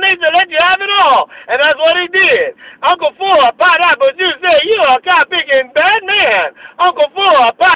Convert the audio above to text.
means to let you have it all. And that's what he did. Uncle Fuller, but you say you're a cop picking bad man. Uncle Fuller,